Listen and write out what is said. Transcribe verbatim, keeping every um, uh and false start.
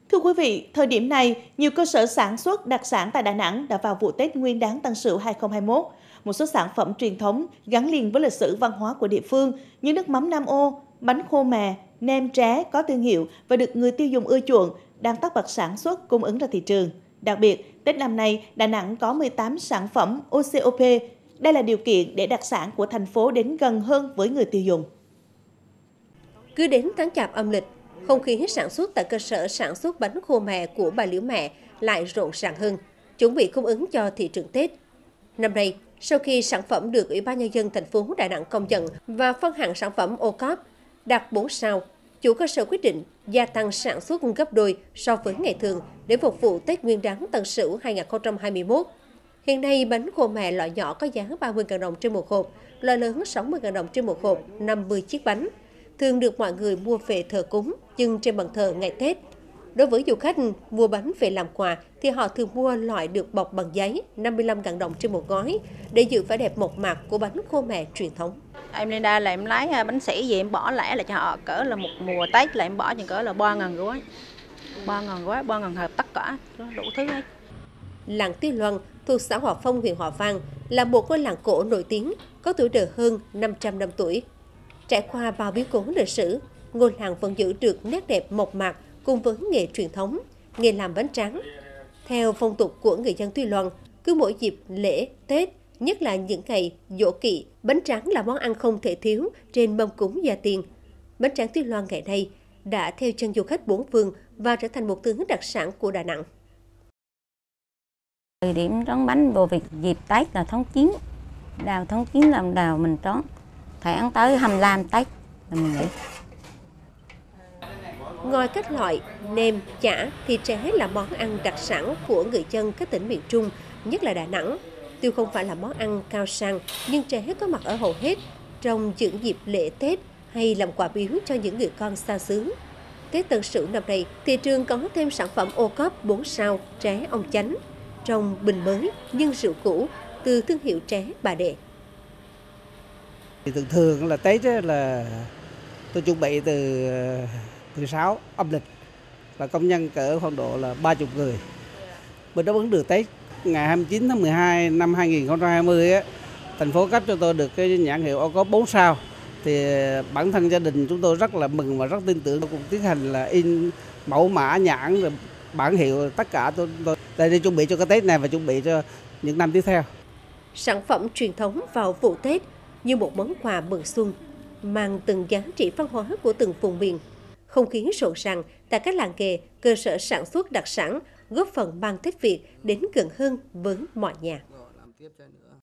Thưa quý vị, thời điểm này, nhiều cơ sở sản xuất đặc sản tại Đà Nẵng đã vào vụ Tết Nguyên đán Tân Sửu hai không hai mốt. Một số sản phẩm truyền thống gắn liền với lịch sử văn hóa của địa phương như nước mắm Nam Ô, bánh khô mè, nem trá có thương hiệu và được người tiêu dùng ưa chuộng đang tất bật sản xuất cung ứng ra thị trường. Đặc biệt, Tết năm nay, Đà Nẵng có mười tám sản phẩm ô cốp. Đây là điều kiện để đặc sản của thành phố đến gần hơn với người tiêu dùng. Cứ đến tháng Chạp âm lịch, không khí sản xuất tại cơ sở sản xuất bánh khô mè của bà Liễu Mẹ lại rộn ràng hơn, chuẩn bị cung ứng cho thị trường Tết. Năm nay, sau khi sản phẩm được Ủy ban Nhân dân thành phố Đà Nẵng công nhận và phân hạng sản phẩm ô cốp đạt bốn sao, chủ cơ sở quyết định gia tăng sản xuất gấp đôi so với ngày thường để phục vụ Tết Nguyên đán Tân Sửu hai không hai mốt. Hiện nay, bánh khô mè loại nhỏ có giá ba mươi nghìn đồng trên một hộp, loại lớn sáu mươi nghìn đồng trên một hộp, năm mươi chiếc bánh, thường được mọi người mua về thờ cúng, dâng trên bàn thờ ngày Tết. Đối với du khách mua bánh về làm quà thì họ thường mua loại được bọc bằng giấy năm mươi lăm nghìn đồng trên một gói để giữ vẻ đẹp mộc mạc của bánh khô mè truyền thống. Em lên đây là em lấy bánh sỉ gì em bỏ lẻ là cho họ cỡ là một mùa Tết là em bỏ chừng cỡ là ba nghìn gói. ba nghìn gói, ba nghìn hộp tất cả, đủ thứ hết. Làng Tuy Loan thuộc xã Hòa Phong, huyện Hòa Vang là một ngôi làng cổ nổi tiếng, có tuổi đời hơn năm trăm năm tuổi. Trải qua bao biến cố lịch sử, ngôi làng vẫn giữ được nét đẹp mộc mạc cùng với nghề truyền thống, nghề làm bánh tráng. Theo phong tục của người dân Tuy Loan, cứ mỗi dịp lễ, Tết, nhất là những ngày giỗ kỵ, bánh tráng là món ăn không thể thiếu trên mâm cúng gia tiên. Bánh tráng Tuy Loan ngày nay đã theo chân du khách bốn phương và trở thành một thứ đặc sản của Đà Nẵng. Thời điểm tráng bánh vào việc dịp Tết là tháng chín, đào tháng chín làm đào mình tráng, tháng tới hai mươi lăm Tết là mình nghỉ. Ngoài các loại nem, chả, thịt tré là món ăn đặc sản của người dân các tỉnh miền Trung, nhất là Đà Nẵng. Tuy không phải là món ăn cao sang, nhưng tré có mặt ở hầu hết trong những dịp lễ Tết hay làm quà biếu cho những người con xa xứ. Tết Tân Sửu năm nay, thị trường có thêm sản phẩm ô cốp bốn sao tré ông chánh trong bình mới nhưng rượu cũ từ thương hiệu tré Bà Đệ. Thì thường thường là Tết là tôi chuẩn bị từ thứ sáu âm lịch là công nhân cỡ khoảng độ là ba mươi người. Bên đó vẫn được Tết. Ngày hai mươi chín tháng mười hai năm hai không hai không á, thành phố cấp cho tôi được cái nhãn hiệu ô cốp bốn sao. Thì bản thân gia đình chúng tôi rất là mừng và rất tin tưởng. Tôi cũng tiến hành là in mẫu mã nhãn rồi bản hiệu tất cả tôi tôi đây để chuẩn bị cho cái Tết này và chuẩn bị cho những năm tiếp theo. Sản phẩm truyền thống vào vụ Tết như một món quà mừng xuân, mang từng giá trị văn hóa của từng vùng miền. Không khí rộn ràng tại các làng nghề, cơ sở sản xuất đặc sản góp phần mang Tết Việt đến gần hơn với mọi nhà.